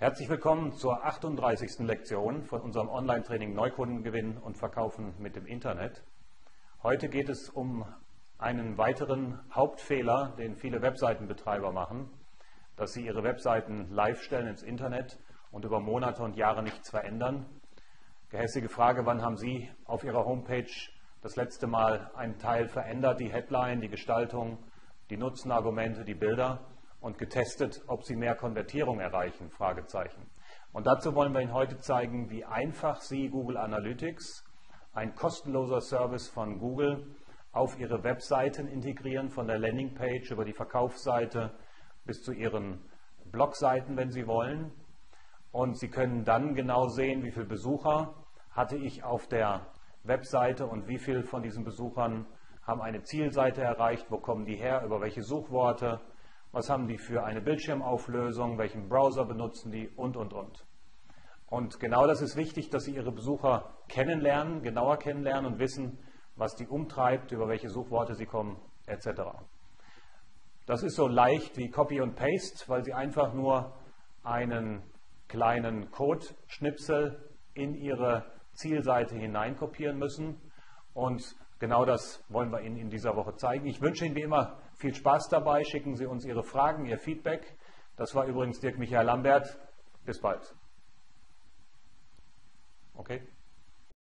Herzlich willkommen zur 38. Lektion von unserem Online-Training Neukundengewinn und Verkaufen mit dem Internet. Heute geht es um einen weiteren Hauptfehler, den viele Webseitenbetreiber machen, dass sie ihre Webseiten live stellen ins Internet und über Monate und Jahre nichts verändern. Gehässige Frage, wann haben Sie auf Ihrer Homepage das letzte Mal einen Teil verändert, die Headline, die Gestaltung, die Nutzenargumente, die Bilder und getestet, ob Sie mehr Konvertierung erreichen? Fragezeichen. Und dazu wollen wir Ihnen heute zeigen, wie einfach Sie Google Analytics, ein kostenloser Service von Google, auf Ihre Webseiten integrieren, von der Landingpage über die Verkaufsseite bis zu Ihren Blogseiten, wenn Sie wollen. Und Sie können dann genau sehen, wie viele Besucher hatte ich auf der Webseite und wie viele von diesen Besuchern haben eine Zielseite erreicht, wo kommen die her, über welche Suchworte, was haben die für eine Bildschirmauflösung, welchen Browser benutzen die und. Und genau das ist wichtig, dass Sie Ihre Besucher kennenlernen, genauer kennenlernen und wissen, was die umtreibt, über welche Suchworte sie kommen, etc. Das ist so leicht wie Copy und Paste, weil Sie einfach nur einen kleinen Code-Schnipsel in Ihre Zielseite hineinkopieren müssen. Und genau das wollen wir Ihnen in dieser Woche zeigen. Ich wünsche Ihnen wie immer viel Spaß dabei. Schicken Sie uns Ihre Fragen, Ihr Feedback. Das war übrigens Dirk Michael Lambert. Bis bald. Okay.